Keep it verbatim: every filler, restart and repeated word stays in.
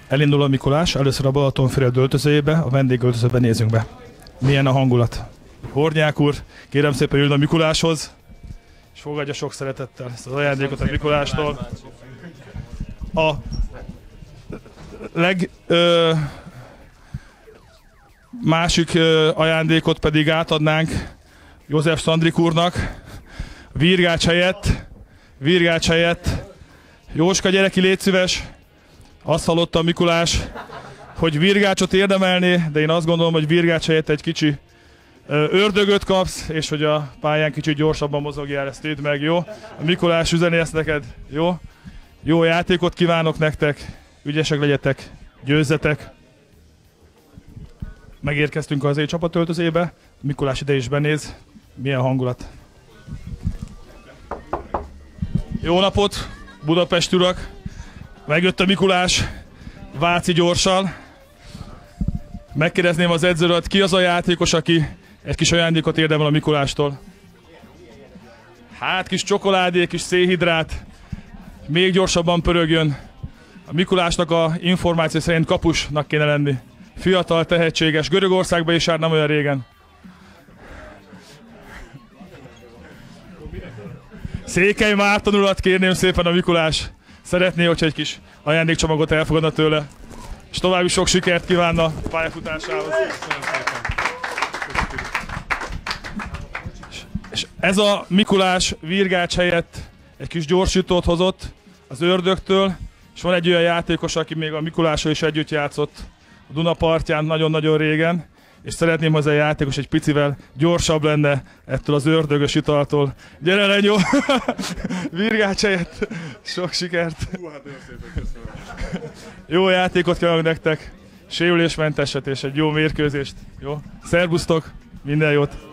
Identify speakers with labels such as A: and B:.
A: Elindul a Mikulás, először a Balatonfüred öltözőjébe, a vendégöltözőbe nézünk be. Milyen a hangulat? Hornyák úr, kérem szépen jöjjön a Mikuláshoz, és fogadja sok szeretettel ezt az ajándékot a Mikulástól. A leg... Ö, másik ö, ajándékot pedig átadnánk József Szandrik úrnak, virgács helyett, virgács helyett. Jóska, gyere ki, légy szíves! Azt hallotta a Mikulás, hogy virgácsot érdemelné, de én azt gondolom, hogy virgács helyett egy kicsi ö, ördögöt kapsz, és hogy a pályán kicsit gyorsabban mozogjál, ezt tédd meg, jó? A Mikulás üzeni ezt neked, jó? Jó játékot kívánok nektek, ügyesek legyetek, győzzetek! Megérkeztünk az é csapatöltözébe, Mikulás ide is benéz, milyen hangulat. Jó napot, Budapest urak! Megjött a Mikulás, Váci gyorssal. Megkérdezném az edzőt, ki az a játékos, aki egy kis ajándékot érdemel a Mikulástól? Hát kis csokoládé, kis szénhidrát, még gyorsabban pörögjön. A Mikulásnak a információ szerint kapusnak kéne lenni. Fiatal, tehetséges, Görögországban is járt nem olyan régen. Székely Márton urat kérném szépen a Mikulás. Szeretné, hogyha egy kis ajándékcsomagot elfogadna tőle, és további sok sikert kívánna a pályafutásához. És ez a Mikulás virgács helyett egy kis gyorsítót hozott az ördögtől, és van egy olyan játékos, aki még a Mikulással is együtt játszott a Duna partján nagyon-nagyon régen, és szeretném, hogy ez a játékos egy picivel gyorsabb lenne ettől az ördögös italtól. Gyere, Lenyó! Virgács helyett! Sok sikert! Jó játékot kívánok nektek! Sérülésmenteset és egy jó mérkőzést! Jó? Szerbusztok! Minden jót!